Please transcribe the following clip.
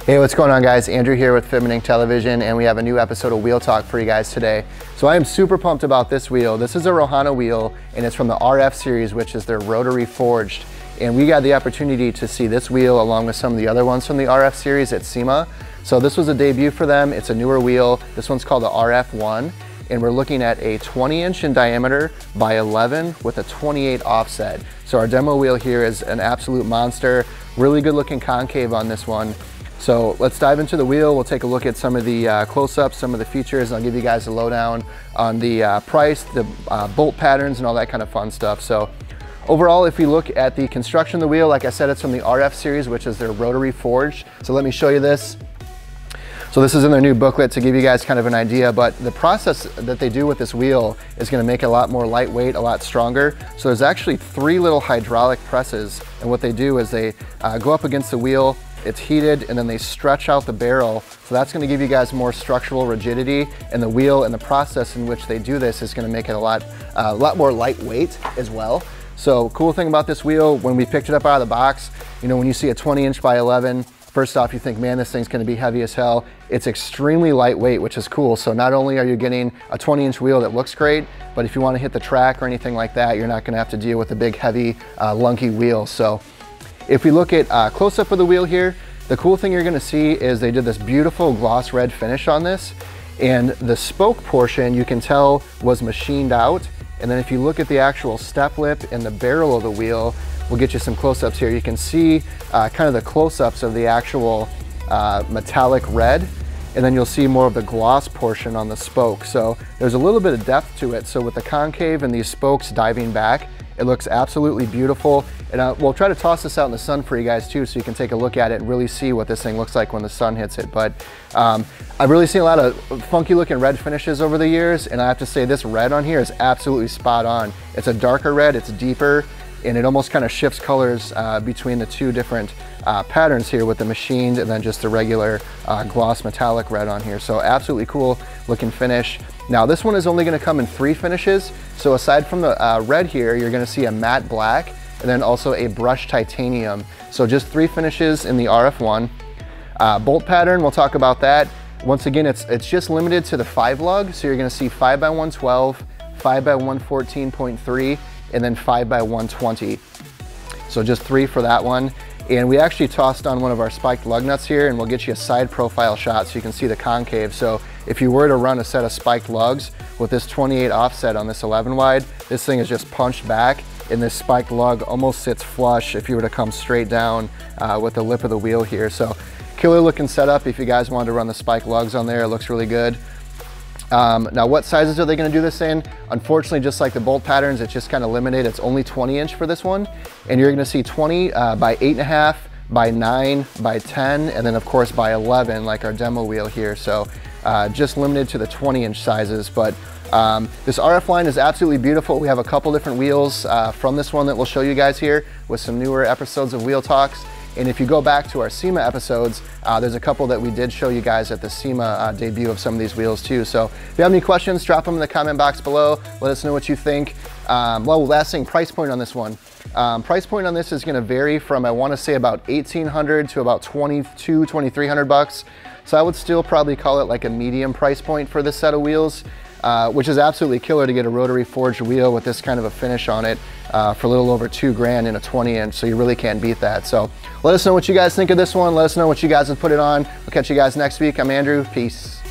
Hey, what's going on, guys? Andrew here with Fitment Television, and we have a new episode of Wheel Talk for you guys today. So I am super pumped about this wheel. This is a Rohana wheel, and it's from the RF series, which is their rotary forged. And we got the opportunity to see this wheel along with some of the other ones from the RF series at SEMA. So this was a debut for them. It's a newer wheel. This one's called the RF1, and we're looking at a 20-inch in diameter by 11 with a 28 offset. So our demo wheel here is an absolute monster. Really good looking concave on this one. So let's dive into the wheel. We'll take a look at some of the close-ups, some of the features, and I'll give you guys a lowdown on the price, the bolt patterns, and all that kind of fun stuff. So overall, if we look at the construction of the wheel, like I said, it's from the RF series, which is their rotary forged. So let me show you this. So this is in their new booklet to give you guys kind of an idea, but the process that they do with this wheel is gonna make it a lot more lightweight, a lot stronger. So there's actually 3 little hydraulic presses, and what they do is they go up against the wheel, it's heated, and then they stretch out the barrel. So that's gonna give you guys more structural rigidity, and the wheel and the process in which they do this is gonna make it a lot more lightweight as well. So cool thing about this wheel, when we picked it up out of the box, you know, when you see a 20-inch by 11, first off, you think, man, this thing's gonna be heavy as hell. It's extremely lightweight, which is cool. So not only are you getting a 20-inch wheel that looks great, but if you wanna hit the track or anything like that, you're not gonna have to deal with a big, heavy, lunky wheel. So if we look at close-up of the wheel here, the cool thing you're gonna see is they did this beautiful gloss red finish on this, and the spoke portion, you can tell, was machined out. And then if you look at the actual step lip and the barrel of the wheel, we'll get you some close-ups here. You can see kind of the close-ups of the actual metallic red, and then you'll see more of the gloss portion on the spoke. So there's a little bit of depth to it. So with the concave and these spokes diving back, it looks absolutely beautiful. And we'll try to toss this out in the sun for you guys too, so you can take a look at it and really see what this thing looks like when the sun hits it. But I've really seen a lot of funky looking red finishes over the years, and I have to say this red on here is absolutely spot on. It's a darker red, it's deeper, and it almost kind of shifts colors between the two different patterns here with the machined and then just the regular gloss metallic red on here. So absolutely cool looking finish. Now this one is only gonna come in 3 finishes. So aside from the red here, you're gonna see a matte black and then also a brushed titanium. So just 3 finishes in the RF1. Bolt pattern, we'll talk about that. Once again, it's just limited to the 5 lug. So you're gonna see 5x112, 5x114.3, and then 5x120. So just 3 for that one. And we actually tossed on one of our spiked lug nuts here, and we'll get you a side profile shot so you can see the concave. So if you were to run a set of spiked lugs with this 28 offset on this 11 wide, this thing is just punched back, and this spiked lug almost sits flush if you were to come straight down with the lip of the wheel here. So killer looking setup if you guys wanted to run the spiked lugs on there. It looks really good. Now what sizes are they gonna do this in? Unfortunately, just like the bolt patterns, it's just kind of limited. It's only 20-inch for this one. And you're gonna see 20 by 8.5, by 9, by 10, and then of course by 11, like our demo wheel here. So just limited to the 20-inch sizes. But this RF line is absolutely beautiful. We have a couple different wheels from this one that we'll show you guys here with some newer episodes of Wheel Talks. And if you go back to our SEMA episodes, there's a couple that we did show you guys at the SEMA debut of some of these wheels too. So if you have any questions, drop them in the comment box below. Let us know what you think. Well, last thing, price point on this one. Price point on this is gonna vary from, I wanna say about $1,800 to about $2,200, $2,300 bucks. So I would still probably call it like a medium price point for this set of wheels. Which is absolutely killer to get a rotary forged wheel with this kind of a finish on it for a little over $2 grand in a 20-inch, so you really can't beat that. So let us know what you guys think of this one. Let us know what you guys have put it on. We'll catch you guys next week. I'm Andrew. Peace.